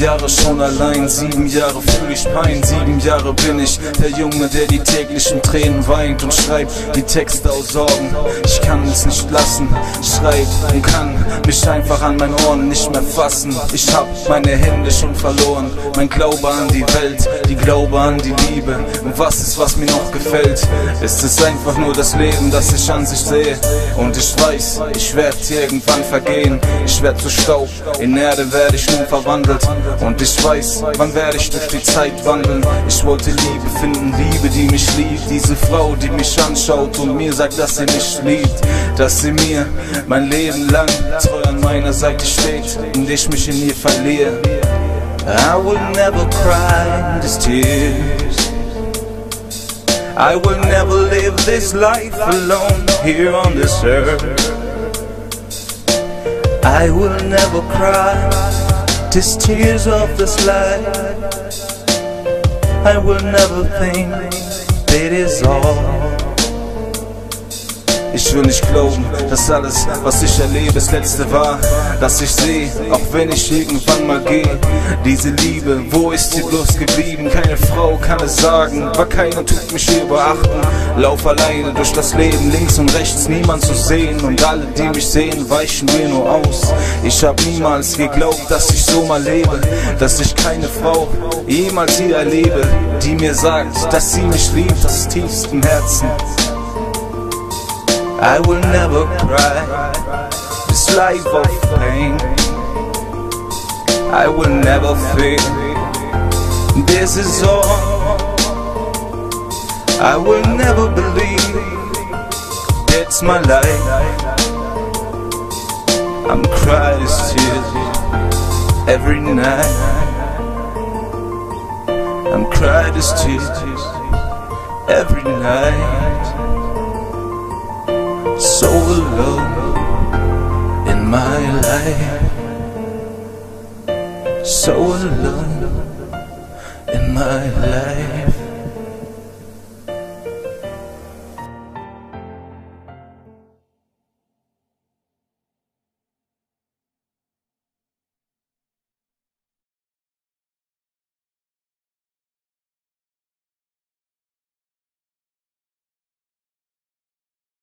Jahre schon allein, 7 Jahre fühl ich Pein, 7 Jahre bin ich der Junge, der die täglichen Tränen weint und schreibt die Texte aus Sorgen. Ich kann es nicht lassen, schreib und kann mich einfach an meinen Ohren nicht mehr fassen. Ich hab meine Hände schon verloren, mein Glaube an die Welt, die Glaube an die Liebe. Und was ist, was mir noch gefällt? Es ist einfach nur das Leben, das ich an sich sehe. Und ich weiß, ich werd irgendwann vergehen. Ich werd zu Staub, in Erde werde ich nun verwandelt. Und ich weiß, wann werde ich durch die Zeit wandeln. Ich wollte Liebe finden, Liebe, die mich liebt. Diese Frau, die mich anschaut und mir sagt, dass sie mich liebt. Dass sie mir mein Leben lang treu an meiner Seite steht und ich mich in ihr verliere. I will never cry these tears. I will never live this life alone here on this earth. I will never cry these tears of this life. I will never think that is all. Ich will nicht glauben, dass alles, was ich erlebe, das letzte war, dass ich sehe, auch wenn ich irgendwann mal gehe. Diese Liebe, wo ist sie bloß geblieben? Keine Frau kann es sagen, war keiner tut mich hier beachten. Lauf alleine durch das Leben, links und rechts niemand zu sehen. Und alle, die mich sehen, weichen mir nur aus. Ich hab niemals geglaubt, dass ich so mal lebe, dass ich keine Frau jemals hier erlebe, die mir sagt, dass sie mich liebt aus tiefstem Herzen. I will never cry this life of pain. I will never fear this is all. I will never believe it's my life. I'm crying these tears every night. I'm crying these tears every night. So alone in my life. So alone in my life.